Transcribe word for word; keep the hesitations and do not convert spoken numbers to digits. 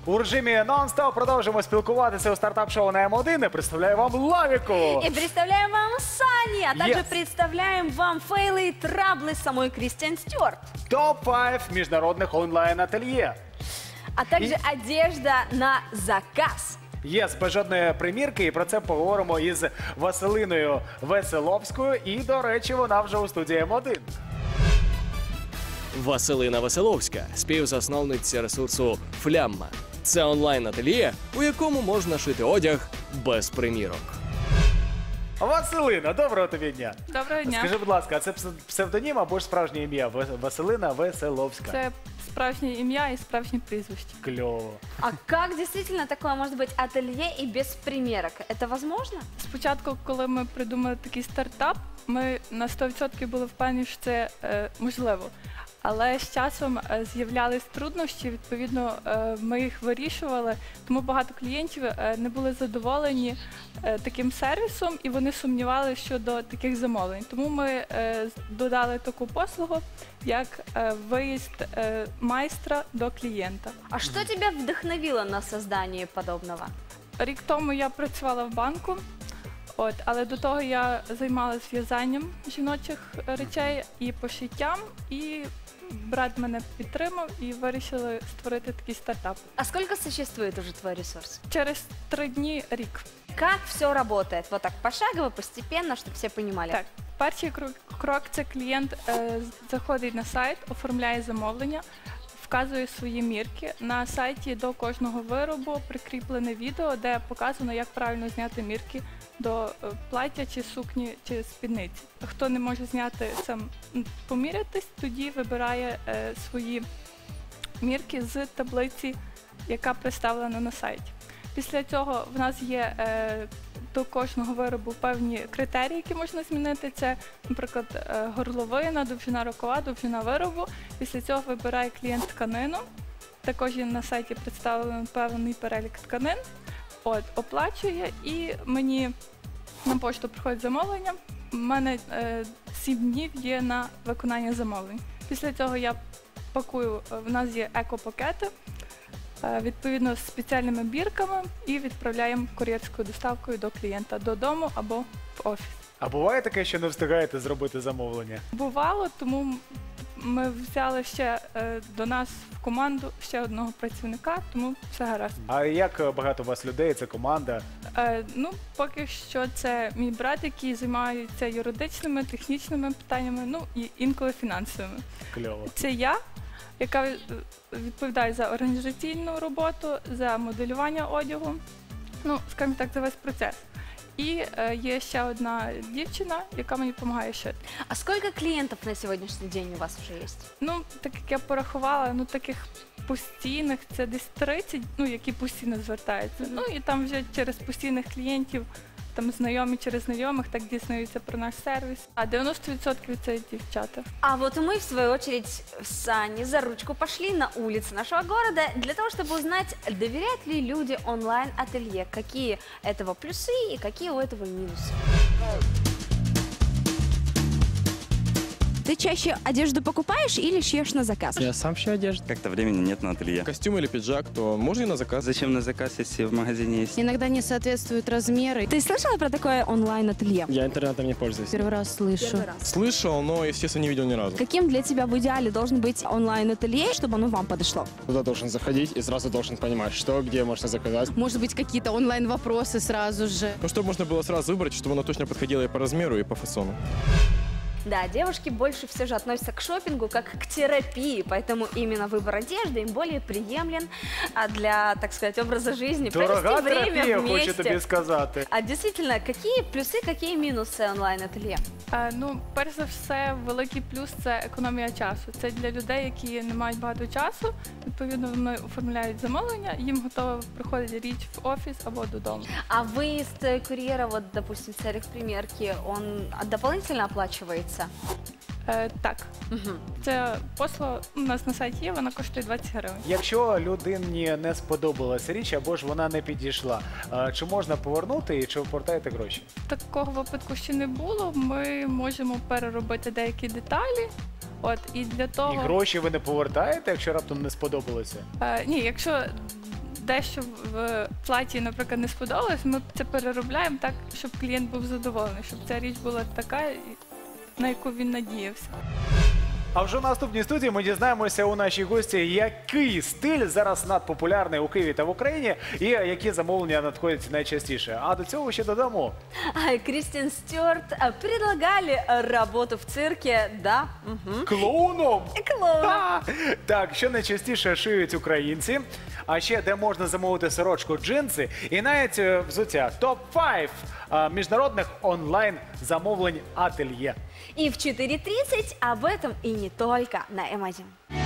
У режимі нон-стоп продовжимо спілкуватися у стартап-шоу на М один. Представляю вам Лавіку. И представляем вам Сани, а также Yes. представляем вам фейлы и траблы самой Кристиан Стюарт. топ п'ять міжнародних онлайн-ательє. А также И- одежда на заказ. Єс, без жодної примірки, і про це поговоримо із Василиною Веселовською. І, до речі, вона вже у студії М один. Василина Веселовська, співзасновниця ресурсу Флямма. Це онлайн-ательє, у якому можна шити одяг без примірок. Василина, доброго тобі дня. Доброго дня. Скажи, будь ласка, а це пс- псевдонім або ж справжнє ім'я? Ве- Василина Веселовська. Це справжнє ім'я і справжнє прізвище. Кльово. А как действительно такое может быть ателье и без примерок? Это возможно? Спочатку, коли ми придумали такий стартап, ми на сто відсотків були впевнені, що це е, можливо. Але з часом е, з'являлись труднощі, відповідно, е, ми їх вирішували, тому багато клієнтів е, не були задоволені е, таким сервісом і вони сумнівалися щодо таких замовлень. Тому ми е, з- додали таку послугу, як е, виїзд е, майстра до клієнта. А что тебя вдохновило на создание подобного? Рік тому я працювала в банку, от, але до того я займалася в'язанням жіночих е, речей і пошиттям, і брат мене підтримав і вирішили створити такий стартап. А сколько существует уже твой ресурс? Через три дні рік. Как все работает? Вот так пошагово, постепенно, чтобы все понимали. Так, перший крок, крок це клієнт е, з- заходить на сайт, оформляє замовлення, вказує свої мірки. На сайті до кожного виробу прикріплене відео, де показано, як правильно зняти мірки до е, плаття чи сукні чи спідниці. Хто не може зняти сам м, помірятись, тоді вибирає е, свої мірки з таблиці, яка представлена на сайті. Після цього в нас є е, до кожного виробу певні критерії, які можна змінити. Це, наприклад, е, горловина, довжина рукава, довжина виробу. Після цього вибирає клієнт тканину. Також є на сайті представлений певний перелік тканин. От, оплачує і мені на пошту приходить замовлення. У мене е, сім днів є на виконання замовлень. Після цього я пакую, е, в нас є еко-пакети, е, відповідно з спеціальними бірками і відправляємо кур'єрською доставкою до клієнта додому або в офіс. А буває таке, що не встигаєте зробити замовлення? Бувало, тому ми взяли ще е, до нас в команду ще одного працівника, тому все гаразд. А як багато у вас людей, це команда? Е, ну, поки що це мій брат, який займається юридичними, технічними питаннями, ну і інколи фінансовими. Кльово. Це я, яка е, відповідає за організаційну роботу, за моделювання одягу, ну, скажімо так, за весь процес. І е, є ще одна дівчина, яка мені допомагає шити. А сколько клиентов на сегодняшний день у вас уже есть? Ну, так як я порахувала, ну таких постійних це десь тридцять, ну які постійно звертаються. Ну і там вже через постійних клієнтів, там знайомі через знайомих, так дізнаються про наш сервіс. А дев'яносто відсотків це дівчата. А вот мы, в свою очередь, с Аней за ручку пошли на улицы нашего города для того, чтобы узнать, доверяют ли люди онлайн-ателье, какие этого плюсы и какие у этого минусы. Ты чаще одежду покупаешь или шьешь на заказ? Я сам шью одежду. Как-то времени нет на ателье. Костюм или пиджак, то можно и на заказ. Зачем на заказ, если в магазине есть? Иногда не соответствуют размеры. Ты слышала про такое онлайн-ателье? Я интернетом не пользуюсь. Первый раз слышу. Первый раз. Слышал, но, естественно, не видел ни разу. Каким для тебя в идеале должен быть онлайн-ателье, чтобы оно вам подошло? Туда должен заходить и сразу должен понимать, что, где можно заказать. Может быть, какие-то онлайн-вопросы сразу же? Ну, чтобы можно было сразу выбрать, чтобы оно точно подходило и по размеру, и по фасону. Да, девушки больше все же относятся к шопингу как к терапии, поэтому именно выбор одежды им более приемлем а для, так сказать, образа жизни, Дорога провести время терапія, хочу вместе. тобі сказати. А действительно, какие плюсы, какие минусы онлайн-ателье? Е, ну, перш за все, великий плюс це економія часу. Це для людей, які не мають багато часу. Відповідно, вони оформляють замовлення, їм готова приходить річ в офіс або додому. А выезд курьера, вот, допустим, в целях примерки, он дополнительно оплачивается? Е, так, Мгм. це послуга у нас на сайті є, вона коштує двадцять гривень. Якщо людині не сподобалася річ, або ж вона не підійшла, а, чи можна повернути і чи ви повертаєте гроші? Такого випадку ще не було. Ми можемо переробити деякі деталі. От і для того І гроші ви не повертаєте, якщо раптом не сподобалося? Е, ні, якщо дещо в платі, наприклад, не сподобалось, ми це переробляємо так, щоб клієнт був задоволений, щоб ця річ була така, на яку він надіявся. А вже в наступній студії ми дізнаємося у нашій гості, який стиль зараз надпопулярний у Києві та в Україні і які замовлення надходять найчастіше. А до цього ще додамо. А Кристен Стюарт а, предлагали а, работу в цирке, да. Мгм. Клоуном! Клоун. Ха! Так, що найчастіше шиють українці, а ще де можна замовити сорочку, джинси і навіть е, взуття. топ п'ять міжнародних онлайн-замовлень ательє. И в четыре тридцать об этом и не только на Эм один.